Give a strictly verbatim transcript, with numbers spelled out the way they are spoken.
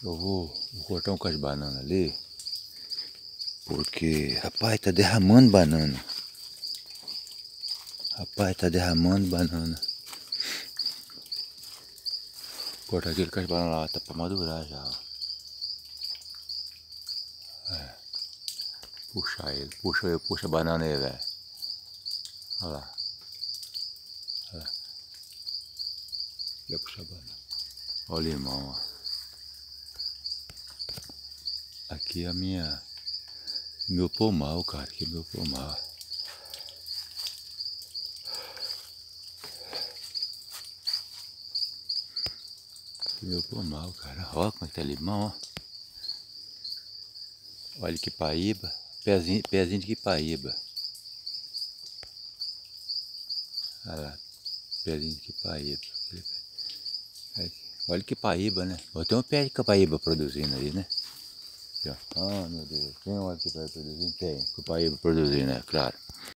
Eu vou, vou cortar um cacho de banana ali. Porque, rapaz, tá derramando banana. Rapaz, tá derramando banana. Vou cortar aquele cacho de banana lá, tá pra madurar já, ó. É. Puxa ele, puxa ele, puxa a banana aí, velho. Olha lá. Olha lá. Vai puxar a banana. Olha o limão, ó. Aqui é a minha... Meu pomar, cara, aqui é meu pomar. Aqui é meu pomar, cara. Olha como é que tá limão, ó. Olha que paíba. Pezinho, pezinho de quipaíba. Olha lá. Pezinho de quipaíba. Olha que paíba, né? Tem um pé de capaíba produzindo aí, né? Ah, meu Deus. Tem um aqui para produzir? Tem. Capaíba produzindo, é claro.